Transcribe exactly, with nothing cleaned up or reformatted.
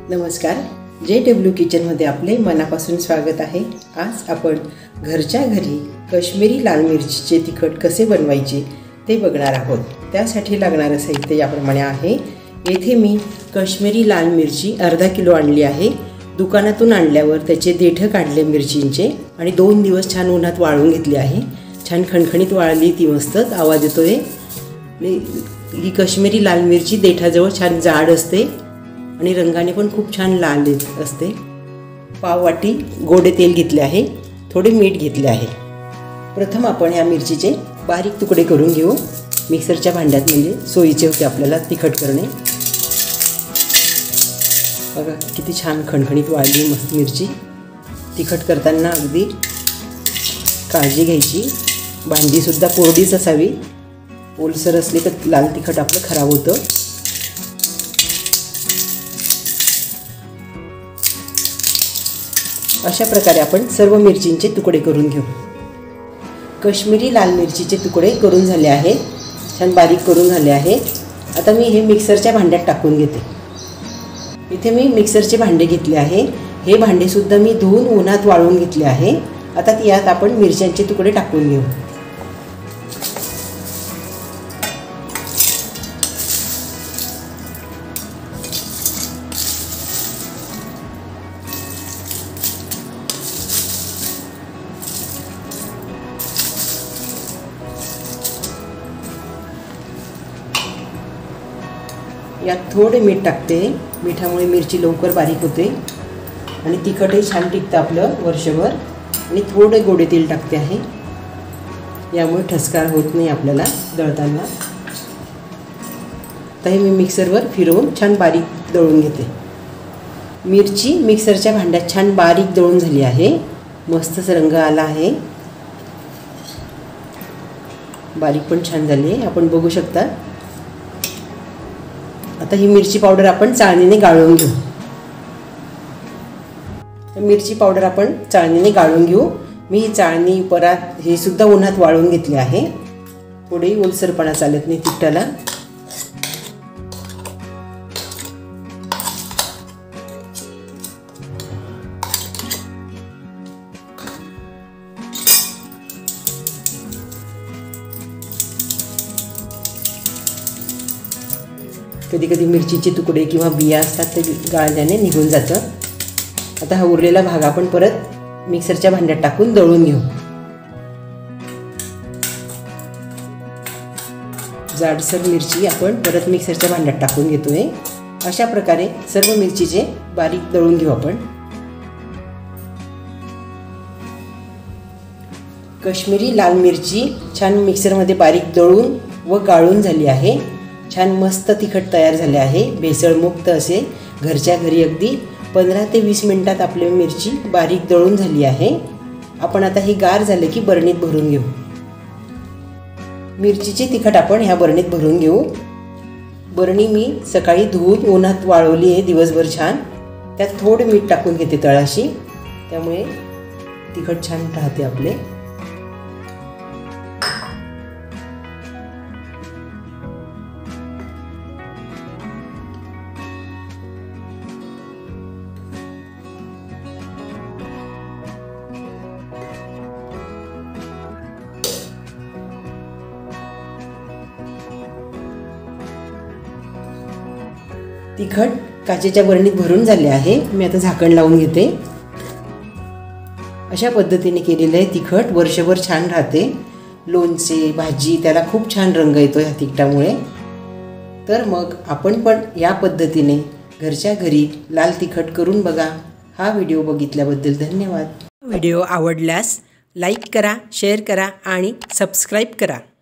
नमस्कार, J W किचनमध्ये आपले मनापासून स्वागत आहे। आज आपण घरच्या घरी काश्मीरी लाल मिरचीचे तिखट कसे बनवायचे ते बघणार आहोत। त्यासाठी लागणारे साहित्य याप्रमाणे आहे। येथे मी काश्मीरी लाल मिरची अर्धा किलो आणली आहे। दुकानातून आणल्यावर त्याचे देठ काढले मिरचींचे आणि दोन दिवस छान उन्हात वाळवून घेतली आहे। छान खणखणीत वाळली ती, मस्तच आवाज येतोय। ही काश्मीरी लाल मिरची देठाजवळ छान जाड असते आणि रंगाने पण खूप छान लाल असते। पाव वाटी गोडे तेल घेतले आहे, थोडे मीठ घेतले आहे। प्रथम आपण या मिरचीचे बारीक तुकडे करून घेऊ मिक्सरच्या भांड्यात, म्हणजे सोयीचे होते आपल्याला तिखट करणे। बघा किती छान खणखणीत वाळली मस्त मिरची। तिखट करताना अगदी काळजी घ्यायची, भांडी सुद्धा कोरडीच असावी। ओलसर असली तर लाल तिखट आपलं खराब होतं। अशा प्रकारे आपण सर्व मिरचींचे तुकडे करून घेऊ। काश्मीरी लाल मिरचीचे तुकडे करून झाले आहेत, छान बारीक करून झाले आहेत। आता मी हे मिक्सरच्या भांड्यात टाकून घेते। इथे मी मिक्सरचे भांडे घेतले आहे। हे भांडे सुद्धा मी धुवून उन्हात वाळवून घेतले आहे। आता यात आपण मिरच्यांचे तुकडे टाकून घेऊ। यात थोडे मीठ टाकते। मिठामुळे मिरची लवकर बारीक होते आणि तिखटही छान टिकतं आपलं वर्षभर। आणि थोडे गोडे तेल टाकते आहे, यामुळे ठसका होत नाही आपल्याला दळताना। आता हे मी मिक्सरवर फिरवून छान बारीक दळून घेते। मिरची मिक्सरच्या भांड्यात छान बारीक दळून झाली आहे, मस्तच रंग आला आहे। बारीक पण छान झाली आहे, आपण बघू शकता। आता ही मिरची पावडर आपण चाळणीने गाळून घेऊ। मिरची पावडर आपण चाळणीने गाळून घेऊ। मी ही चाळणी परात हे सुद्धा उन्हात वाळवून घेतली आहे। थोडी ओलसरपणा चालत नाही तिखटाला। कधी कधी मिरचीचे तुकडे किंवा बिया असतात ते गाळल्याने निघून जातं। आता हा उरलेला भाग आपण परत मिक्सरच्या भांड्यात टाकून दळून घेऊ। जाडसर मिरची आपण परत मिक्सरच्या भांड्यात टाकून घेतोय। अशा प्रकारे सर्व मिरचीचे बारीक दळून घेऊ आपण। काश्मीरी लाल मिरची छान मिक्सरमध्ये बारीक दळून व गाळून झाली आहे। छान मस्त तिखट तयार झाले आहे, भेसळमुक्त असे। घरच्या घरी अगदी पंधरा ते वीस मिनिटात आपली मिरची बारीक दळून झाली आहे। आपण आता ही गार झाले की बरणीत भरून घेऊ। मिरचीचे तिखट आपण ह्या बरणीत भरून घेऊ। बरणी मी सकाळी धुवून उन्हात वाळवली आहे दिवसभर छान। त्यात थोडे मीठ टाकून घेते तळाशी, त्यामुळे तिखट छान राहते आपले। तिखट काचेच्या बरणीत भरून झाले आहे। मी आता झाकण लावून घेते। अशा पद्धतीने केलेले तिखट वर्षभर छान राहते। लोणचे, भाजी त्याला खूप छान रंग येतो ह्या तिखटामुळे। तर मग आपण पण या पद्धतीने घरच्या घरी लाल तिखट करून बघा। हा व्हिडिओ बघितल्याबद्दल धन्यवाद। व्हिडिओ आवडल्यास लाईक करा, शेअर करा आणि सबस्क्राईब करा।